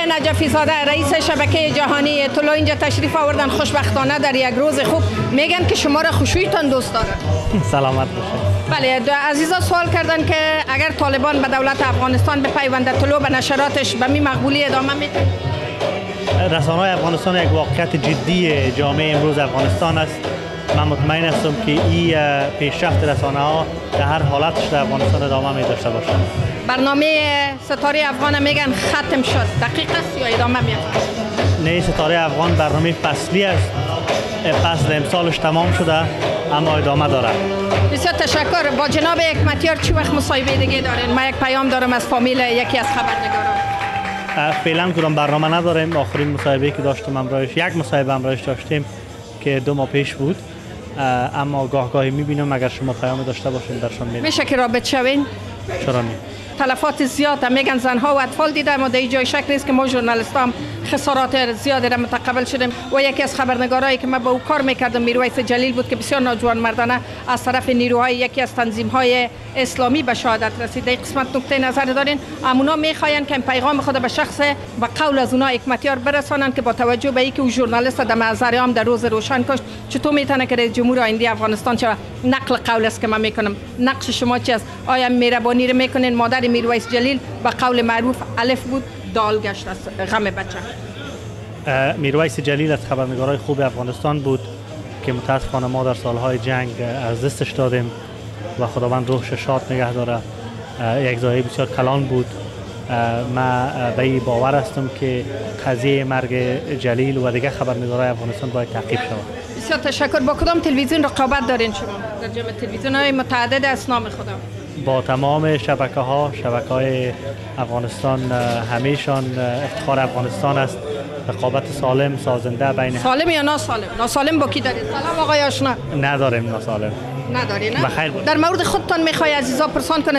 نجفی زاده رئیس شبکه جهانی اطلاع اینجا تشریف آوردن. خوشبختانه در یک روز خوب میگن که شما را خشوعتان دوست دارن. سلامت باشید. بله، عزیزا سوال کردن که اگر طالبان به دولت افغانستان بپیونده طلوع به نشراتش به می مقبولی ادامه میده؟ رسانه‌های افغانستان یک واقعیت جدی جامعه امروز افغانستان است. من مطمئن هستم که این پیشرفت رسانه‌ها در هر حالتش در افغانستان ادامه می داشته باشه. برنامه ستاره افغان میگن ختم شد، دقیق است یا ادامه میاد؟ نه، ستاره افغان برنامه فصلی است. فصل امسالش تمام شده اما ادامه داره. بسیار تشکر. با جناب حکمتیار چی وقت مصاحبه دیگه دارین؟ من یک پیام دارم از فامیل یکی از خبرنگاران. فعلا کدام برنامه نداریم. آخرین مصاحبه که داشتم امروز یک مصاحبه امروز داشتیم که 2 ماه پیش بود. اما گاهی میبینم اگر شما پیام داشته باشین درشان میرم. میشه که رابط شوین؟ چرا نه؟ تلفات زیاد میگن زنها و اطفال دیده، اما در جای شک نیست که ما ژورنالیست هم خسارات زیادی را متقبل شدیم. و یکی از خبرنگارایی که من با او کار میکردم میرویس جلیل بود که بسیار ناجوان مردانه از طرف نیروهای یکی از تنظیم‌های اسلامی به شهادت رسید. در قسمت نقطه نظر دارین؟ امونا میخواین که این پیغام خود به شخص و قول از اونا حکمتیار برسانن که با توجه به اینکه او ژورنالیست در محضر عام در روز روشن کشت، چطور میتونه که رئیس جمهور آینده افغانستان شود؟ نقل قول است که من میکنم. نقش شما چی است؟ آیا مهربانی رو میکنین مادر میرویس جلیل به قول معروف الف بود دال گشت از غم بچه؟ میرویس جلیل از خبرنگارای خوب افغانستان بود که متاسفانه ما در سالهای جنگ از دستش دادیم و خداوند روحش شاد نگه داره. یک ضایعه بسیار کلان بود. من به این باور هستم که قضیه مرگ جلیل و دیگه خبرنگارای افغانستان باید تعقیب شود. بسیار تشکر. با کدام تلویزیون رقابت دارین شما در جمع تلویزیون‌های متعدد اسنام خدا؟ با تمام شبکه‌های افغانستان. همیشان افتخار افغانستان است. رقابت سالم سازنده بین سالم یا ناسالم؟ ناسالم با کی دارید؟ سلام آقای آشنا. نداریم ناسالم. نداری نه؟ بخیر بود. در مورد خودتان میخوای عزیزا پرسان کنید.